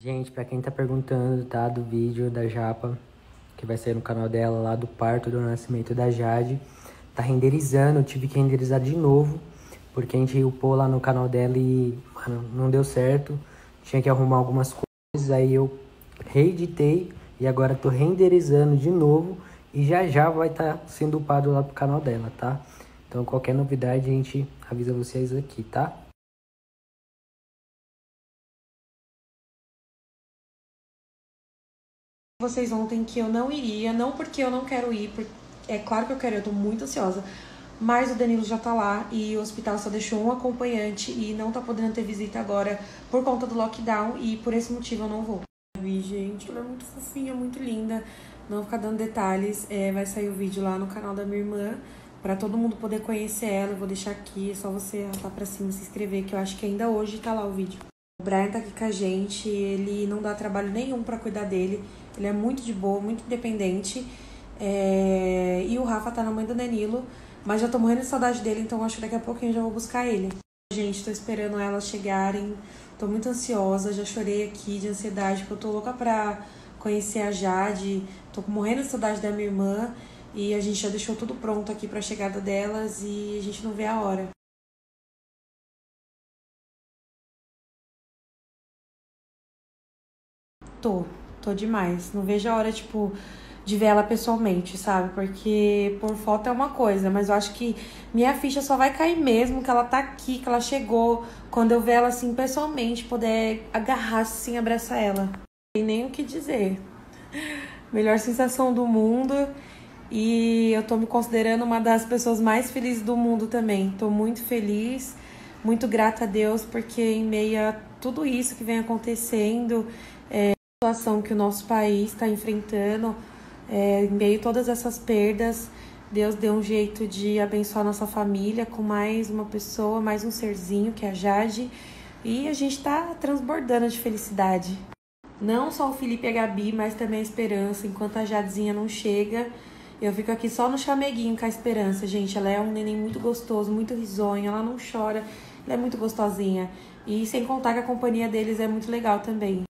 Gente, pra quem tá perguntando, tá, do vídeo da Japa, que vai sair no canal dela lá do parto, do nascimento da Jade, tá renderizando, eu tive que renderizar de novo, porque a gente upou lá no canal dela e, mano, não deu certo, tinha que arrumar algumas coisas, aí eu reeditei e agora tô renderizando de novo e já vai estar sendo upado lá pro canal dela, tá? Então qualquer novidade a gente avisa vocês aqui, tá? Vocês ontem que eu não iria, não porque eu não quero ir, porque é claro que eu quero, eu tô muito ansiosa, mas o Danilo já tá lá e o hospital só deixou um acompanhante e não tá podendo ter visita agora por conta do lockdown e por esse motivo eu não vou. E, gente, ela é muito fofinha, muito linda, não vou ficar dando detalhes, vai sair o vídeo lá no canal da minha irmã pra todo mundo poder conhecer ela, eu vou deixar aqui, é só você arrastar pra cima e se inscrever, que eu acho que ainda hoje tá lá o vídeo. O Brian tá aqui com a gente, ele não dá trabalho nenhum pra cuidar dele, ele é muito de boa, muito independente. E o Rafa tá na mãe do Danilo, mas já tô morrendo de saudade dele, então acho que daqui a pouquinho eu já vou buscar ele. Gente, tô esperando elas chegarem, tô muito ansiosa, já chorei aqui de ansiedade, porque eu tô louca pra conhecer a Jade, tô morrendo de saudade da minha irmã, e a gente já deixou tudo pronto aqui pra chegada delas e a gente não vê a hora. Tô demais. Não vejo a hora, tipo, de ver ela pessoalmente, sabe? Porque por foto é uma coisa, mas eu acho que minha ficha só vai cair mesmo que ela tá aqui, que ela chegou, quando eu ver ela assim pessoalmente, poder agarrar assim, abraçar ela. Não tem nem o que dizer. Melhor sensação do mundo. E eu tô me considerando uma das pessoas mais felizes do mundo também. Tô muito feliz, muito grata a Deus, porque em meio a tudo isso que vem acontecendo, situação que o nosso país está enfrentando, em meio a todas essas perdas, Deus deu um jeito de abençoar nossa família com mais uma pessoa, mais um serzinho, que é a Jade, e a gente está transbordando de felicidade. Não só o Felipe e a Gabi, mas também a Esperança. Enquanto a Jadezinha não chega, eu fico aqui só no chameguinho com a Esperança, gente. Ela é um neném muito gostoso, muito risonho, ela não chora, ela é muito gostosinha. E sem contar que a companhia deles é muito legal também.